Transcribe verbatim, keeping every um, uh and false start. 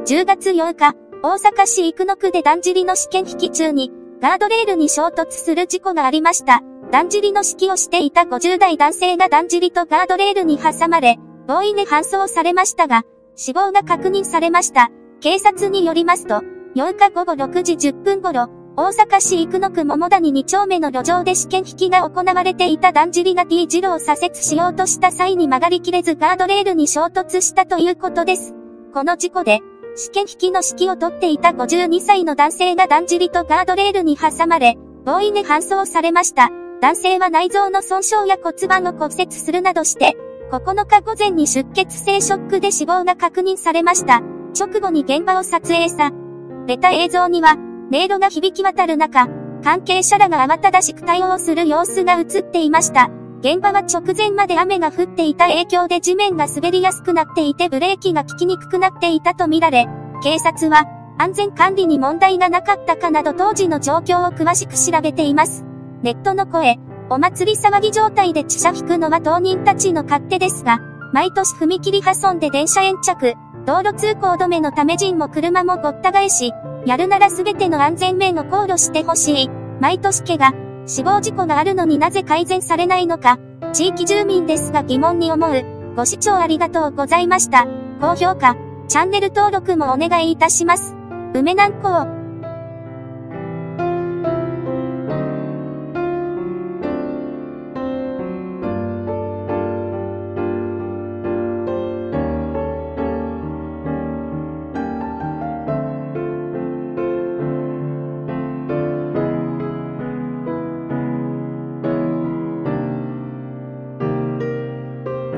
じゅうがつようか、大阪市生野区でだんじりの試験引き中に、ガードレールに衝突する事故がありました。だんじりの指揮をしていたごじゅうだい男性がだんじりとガードレールに挟まれ、強引に搬送されましたが、死亡が確認されました。警察によりますと、ようかごごろくじじゅっぷん頃、大阪市生野区桃谷に丁目の路上で試験引きが行われていただんじりが T 字路を左折しようとした際に曲がりきれずガードレールに衝突したということです。この事故で、試験引きの指揮を取っていたごじゅうにさいの男性がだんじりとガードレールに挟まれ、強引に搬送されました。男性は内臓の損傷や骨盤を骨折するなどして、ここのか午前に出血性ショックで死亡が確認されました。直後に現場を撮影された映像には、音色が響き渡る中、関係者らが慌ただしく対応する様子が映っていました。現場は直前まで雨が降っていた影響で地面が滑りやすくなっていてブレーキが効きにくくなっていたとみられ、警察は安全管理に問題がなかったかなど当時の状況を詳しく調べています。ネットの声、お祭り騒ぎ状態で駐車引くのは当人たちの勝手ですが、毎年踏切破損で電車延着、道路通行止めのため人も車もごった返し、やるならすべての安全面を考慮してほしい。毎年怪我、死亡事故があるのになぜ改善されないのか、地域住民ですが疑問に思う。ご視聴ありがとうございました。高評価、チャンネル登録もお願いいたします。梅南港